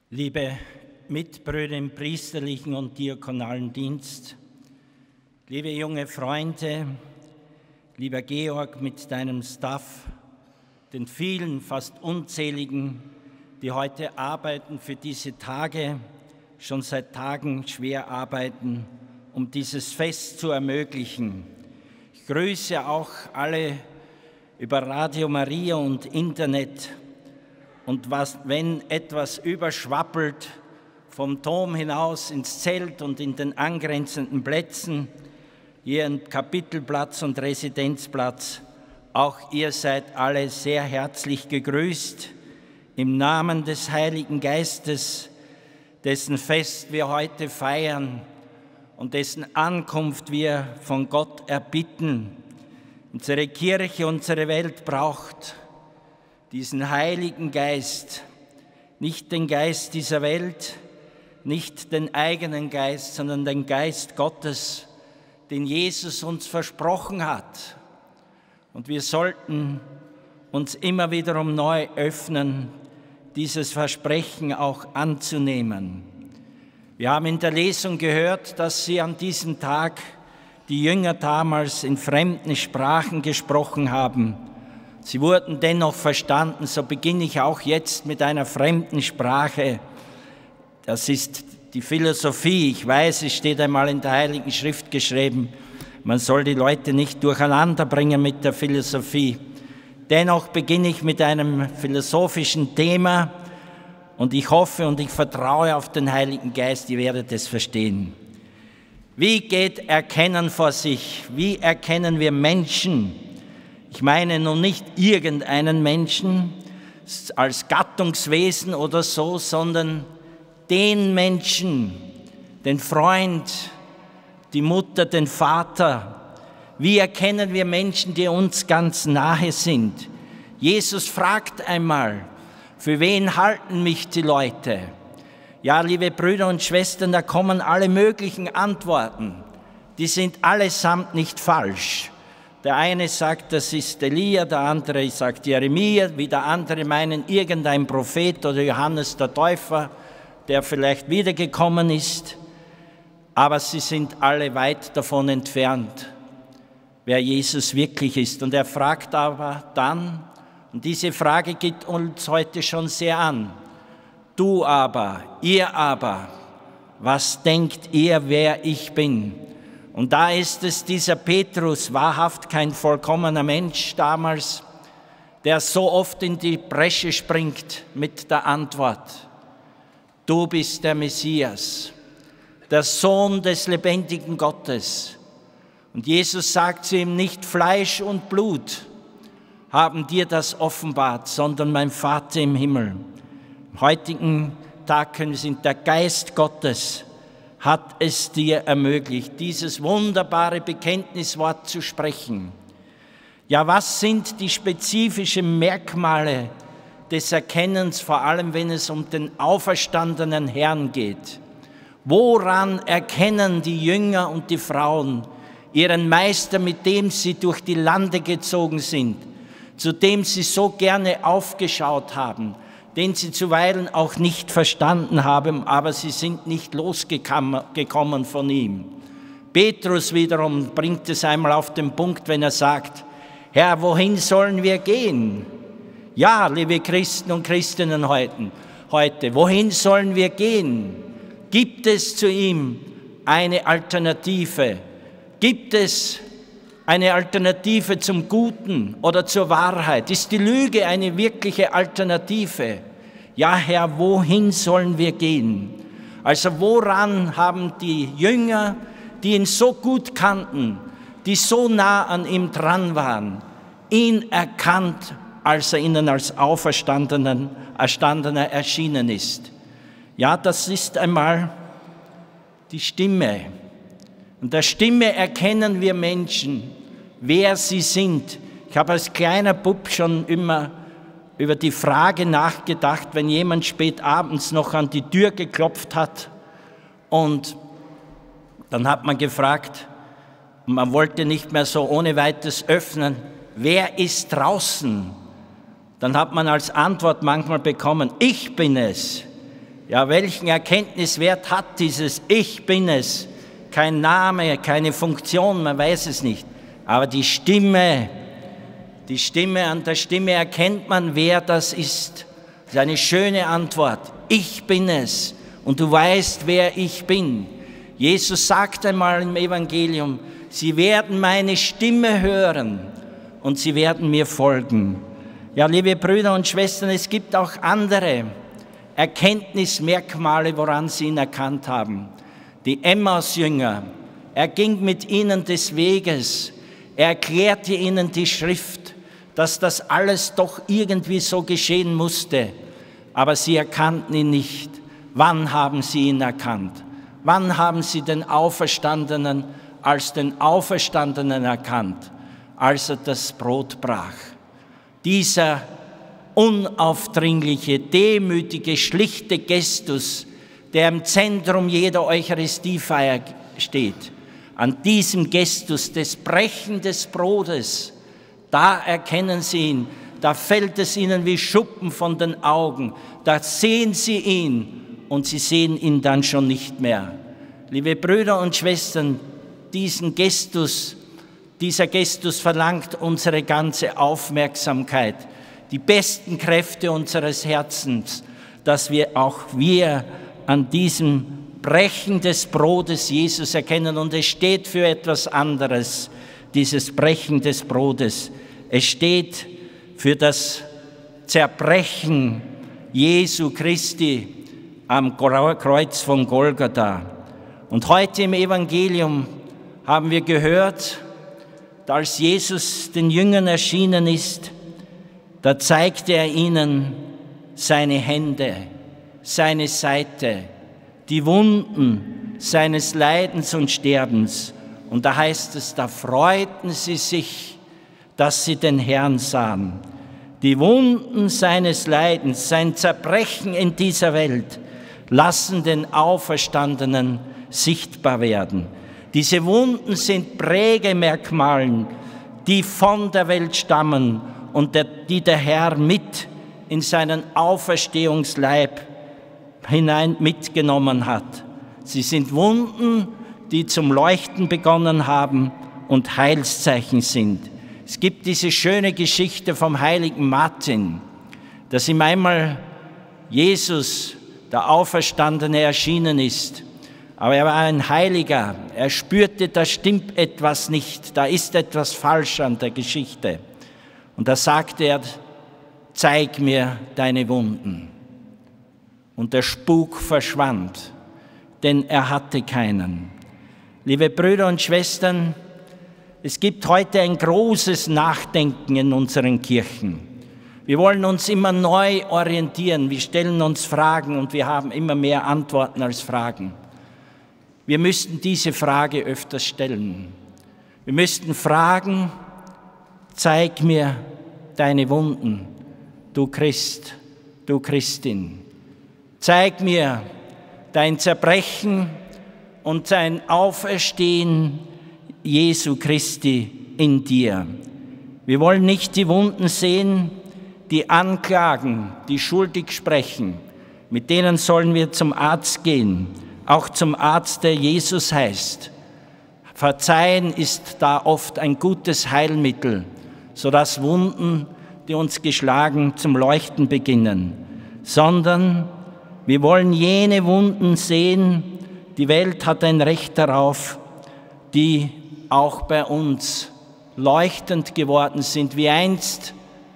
Liebe Mitbrüder im priesterlichen und diakonalen Dienst, liebe junge Freunde, lieber Georg mit deinem Staff, den vielen, fast unzähligen, die heute arbeiten für diese Tage, schon seit Tagen schwer arbeiten, um dieses Fest zu ermöglichen. Ich grüße auch alle über Radio Maria und Internet. Und wenn etwas überschwappelt vom Dom hinaus ins Zelt und in den angrenzenden Plätzen, hier im Kapitelplatz und Residenzplatz, auch ihr seid alle sehr herzlich gegrüßt im Namen des Heiligen Geistes, dessen Fest wir heute feiern und dessen Ankunft wir von Gott erbitten. Unsere Kirche, unsere Welt braucht diesen Heiligen Geist, nicht den Geist dieser Welt, nicht den eigenen Geist, sondern den Geist Gottes, den Jesus uns versprochen hat. Und wir sollten uns immer wiederum neu öffnen, dieses Versprechen auch anzunehmen. Wir haben in der Lesung gehört, dass sie an diesem Tag, die Jünger damals, in fremden Sprachen gesprochen haben. Sie wurden dennoch verstanden, so beginne ich auch jetzt mit einer fremden Sprache. Das ist die Philosophie. Ich weiß, es steht einmal in der Heiligen Schrift geschrieben, man soll die Leute nicht durcheinander bringen mit der Philosophie. Dennoch beginne ich mit einem philosophischen Thema und ich hoffe und ich vertraue auf den Heiligen Geist, ihr werdet es verstehen. Wie geht Erkennen vor sich? Wie erkennen wir Menschen? Ich meine nun nicht irgendeinen Menschen als Gattungswesen oder so, sondern den Menschen, den Freund, die Mutter, den Vater. Wie erkennen wir Menschen, die uns ganz nahe sind? Jesus fragt einmal, für wen halten mich die Leute? Ja, liebe Brüder und Schwestern, da kommen alle möglichen Antworten. Die sind allesamt nicht falsch. Der eine sagt, das ist Elia, der andere sagt Jeremia, wieder andere meinen irgendein Prophet oder Johannes der Täufer, der vielleicht wiedergekommen ist. Aber sie sind alle weit davon entfernt, wer Jesus wirklich ist. Und er fragt aber dann, und diese Frage geht uns heute schon sehr an, du aber, ihr aber, was denkt ihr, wer ich bin? Und da ist es dieser Petrus, wahrhaft kein vollkommener Mensch damals, der so oft in die Bresche springt mit der Antwort, du bist der Messias, der Sohn des lebendigen Gottes. Und Jesus sagt zu ihm, nicht Fleisch und Blut haben dir das offenbart, sondern mein Vater im Himmel. Am heutigen Tag können wir sehen, der Geist Gottes hat es dir ermöglicht, dieses wunderbare Bekenntniswort zu sprechen. Ja, was sind die spezifischen Merkmale des Erkennens, vor allem wenn es um den auferstandenen Herrn geht? Woran erkennen die Jünger und die Frauen ihren Meister, mit dem sie durch die Lande gezogen sind, zu dem sie so gerne aufgeschaut haben, den sie zuweilen auch nicht verstanden haben, aber sie sind nicht losgekommen von ihm. Petrus wiederum bringt es einmal auf den Punkt, wenn er sagt, Herr, wohin sollen wir gehen? Ja, liebe Christen und Christinnen heute, wohin sollen wir gehen? Gibt es zu ihm eine Alternative? Gibt es eine Alternative zum Guten oder zur Wahrheit? Ist die Lüge eine wirkliche Alternative? Ja, Herr, wohin sollen wir gehen? Also woran haben die Jünger, die ihn so gut kannten, die so nah an ihm dran waren, ihn erkannt, als er ihnen als Auferstandener erschienen ist? Ja, das ist einmal die Stimme. Und der Stimme erkennen wir Menschen, wer sie sind. Ich habe als kleiner Bub schon immer über die Frage nachgedacht, wenn jemand spät abends noch an die Tür geklopft hat und dann hat man gefragt, man wollte nicht mehr so ohne weiteres öffnen, wer ist draußen? Dann hat man als Antwort manchmal bekommen, ich bin es. Ja, welchen Erkenntniswert hat dieses Ich bin es? Kein Name, keine Funktion, man weiß es nicht. Aber die Stimme, an der Stimme erkennt man, wer das ist. Das ist eine schöne Antwort. Ich bin es. Und du weißt, wer ich bin. Jesus sagt einmal im Evangelium, sie werden meine Stimme hören und sie werden mir folgen. Ja, liebe Brüder und Schwestern, es gibt auch andere Erkenntnismerkmale, woran sie ihn erkannt haben. Die Emmaus-Jünger, er ging mit ihnen des Weges, er erklärte ihnen die Schrift, dass das alles doch irgendwie so geschehen musste, aber sie erkannten ihn nicht. Wann haben sie ihn erkannt? Wann haben sie den Auferstandenen als den Auferstandenen erkannt? Als er das Brot brach. Dieser unaufdringliche, demütige, schlichte Gestus, der im Zentrum jeder Eucharistiefeier steht, an diesem Gestus des Brechen des Brotes, da erkennen sie ihn, da fällt es ihnen wie Schuppen von den Augen, da sehen sie ihn und sie sehen ihn dann schon nicht mehr. Liebe Brüder und Schwestern, dieser Gestus verlangt unsere ganze Aufmerksamkeit, die besten Kräfte unseres Herzens, dass wir an diesem Brechen des Brotes Jesus erkennen. Und es steht für etwas anderes, dieses Brechen des Brotes. Es steht für das Zerbrechen Jesu Christi am Kreuz von Golgatha. Und heute im Evangelium haben wir gehört, als Jesus den Jüngern erschienen ist, da zeigte er ihnen seine Hände, seine Seite, die Wunden seines Leidens und Sterbens. Und da heißt es, da freuten sie sich, dass sie den Herrn sahen. Die Wunden seines Leidens, sein Zerbrechen in dieser Welt, lassen den Auferstandenen sichtbar werden. Diese Wunden sind Prägemerkmale, die von der Welt stammen und die der Herr mit in seinen Auferstehungsleib hinein mitgenommen hat. Sie sind Wunden, die zum Leuchten begonnen haben und Heilszeichen sind. Es gibt diese schöne Geschichte vom heiligen Martin, dass ihm einmal Jesus, der Auferstandene, erschienen ist. Aber er war ein Heiliger. Er spürte, da stimmt etwas nicht, da ist etwas falsch an der Geschichte. Und da sagte er, zeig mir deine Wunden. Und der Spuk verschwand, denn er hatte keinen. Liebe Brüder und Schwestern, es gibt heute ein großes Nachdenken in unseren Kirchen. Wir wollen uns immer neu orientieren, wir stellen uns Fragen und wir haben immer mehr Antworten als Fragen. Wir müssten diese Frage öfters stellen. Wir müssten fragen, zeig mir deine Wunden, du Christ, du Christin. Zeig mir dein Zerbrechen und dein Auferstehen Jesu Christi in dir. Wir wollen nicht die Wunden sehen, die anklagen, die schuldig sprechen. Mit denen sollen wir zum Arzt gehen, auch zum Arzt, der Jesus heißt. Verzeihen ist da oft ein gutes Heilmittel, sodass Wunden, die uns geschlagen, zum Leuchten beginnen. Sondern wir wollen jene Wunden sehen, die Welt hat ein Recht darauf, die auch bei uns leuchtend geworden sind, wie einst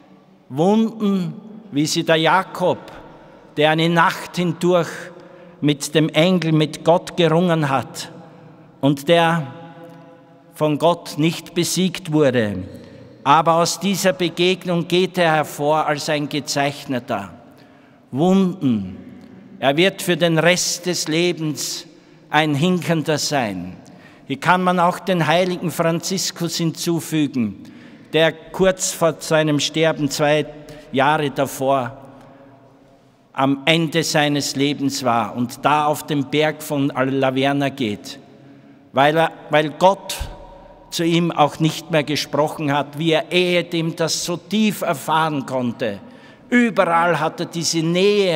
Wunden, wie sie der Jakob, der eine Nacht hindurch mit dem Engel, mit Gott gerungen hat und der von Gott nicht besiegt wurde. Aber aus dieser Begegnung geht er hervor als ein Gezeichneter. Wunden. Er wird für den Rest des Lebens ein Hinkender sein. Hier kann man auch den heiligen Franziskus hinzufügen, der kurz vor seinem Sterben 2 Jahre davor am Ende seines Lebens war und da auf den Berg von Laverna geht, weil Gott zu ihm auch nicht mehr gesprochen hat, wie er ehedem das so tief erfahren konnte. Überall hat er diese Nähe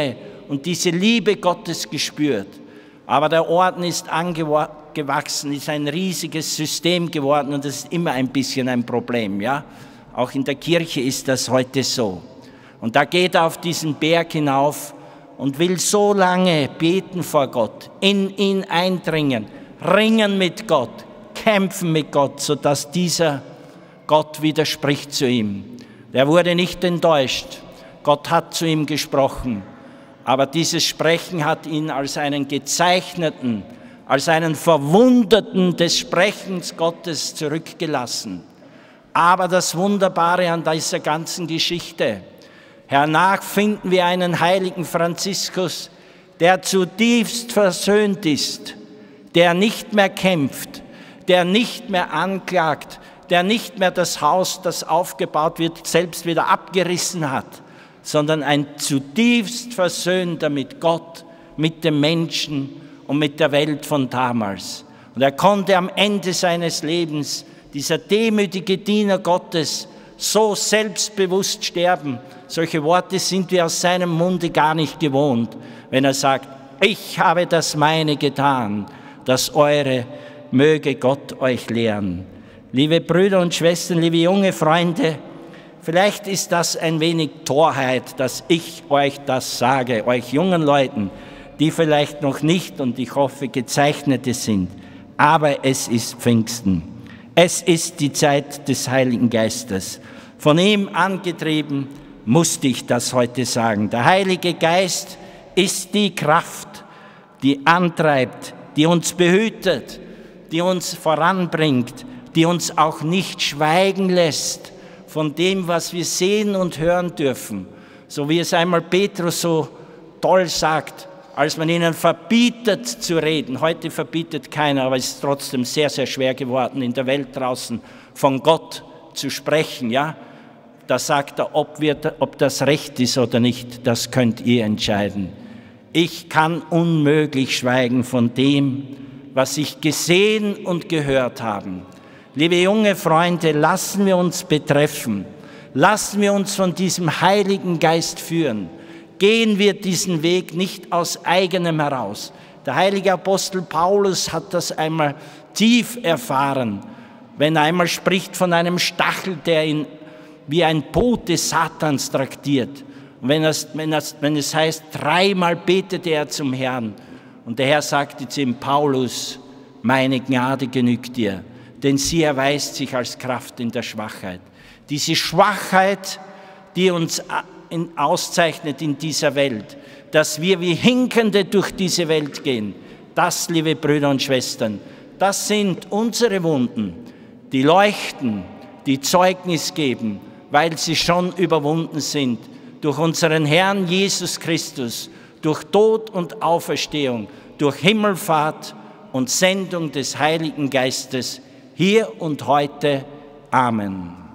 und diese Liebe Gottes gespürt. Aber der Orden ist angewachsen, ist ein riesiges System geworden und das ist immer ein bisschen ein Problem. Ja? Auch in der Kirche ist das heute so. Und da geht er auf diesen Berg hinauf und will so lange beten vor Gott, in ihn eindringen, ringen mit Gott, kämpfen mit Gott, sodass dieser Gott widerspricht zu ihm. Der wurde nicht enttäuscht. Gott hat zu ihm gesprochen. Aber dieses Sprechen hat ihn als einen gezeichneten, als einen Verwunderten des Sprechens Gottes zurückgelassen. Aber das Wunderbare an dieser ganzen Geschichte, hernach finden wir einen heiligen Franziskus, der zutiefst versöhnt ist, der nicht mehr kämpft, der nicht mehr anklagt, der nicht mehr das Haus, das aufgebaut wird, selbst wieder abgerissen hat, sondern ein zutiefst Versöhnter mit Gott, mit dem Menschen und mit der Welt von damals. Und er konnte am Ende seines Lebens, dieser demütige Diener Gottes, so selbstbewusst sterben. Solche Worte sind wir aus seinem Munde gar nicht gewohnt, wenn er sagt, ich habe das meine getan, das eure möge Gott euch lehren. Liebe Brüder und Schwestern, liebe junge Freunde, vielleicht ist das ein wenig Torheit, dass ich euch das sage, euch jungen Leuten, die vielleicht noch nicht und ich hoffe Gezeichnete sind. Aber es ist Pfingsten. Es ist die Zeit des Heiligen Geistes. Von ihm angetrieben musste ich das heute sagen. Der Heilige Geist ist die Kraft, die antreibt, die uns behütet, die uns voranbringt, die uns auch nicht schweigen lässt von dem, was wir sehen und hören dürfen. So wie es einmal Petrus so toll sagt, als man ihnen verbietet zu reden. Heute verbietet keiner, aber es ist trotzdem sehr, sehr schwer geworden, in der Welt draußen von Gott zu sprechen. Ja? Da sagt er, ob das recht ist oder nicht, das könnt ihr entscheiden. Ich kann unmöglich schweigen von dem, was ich gesehen und gehört habe. Liebe junge Freunde, lassen wir uns betreffen, lassen wir uns von diesem Heiligen Geist führen. Gehen wir diesen Weg nicht aus eigenem heraus. Der heilige Apostel Paulus hat das einmal tief erfahren, wenn er einmal spricht von einem Stachel, der ihn wie ein Bote Satans traktiert. Und wenn es heißt, 3-mal betete er zum Herrn. Und der Herr sagte zu ihm, Paulus, meine Gnade genügt dir, denn sie erweist sich als Kraft in der Schwachheit. Diese Schwachheit, die uns auszeichnet in dieser Welt, dass wir wie Hinkende durch diese Welt gehen, das, liebe Brüder und Schwestern, das sind unsere Wunden, die leuchten, die Zeugnis geben, weil sie schon überwunden sind durch unseren Herrn Jesus Christus, durch Tod und Auferstehung, durch Himmelfahrt und Sendung des Heiligen Geistes, hier und heute. Amen.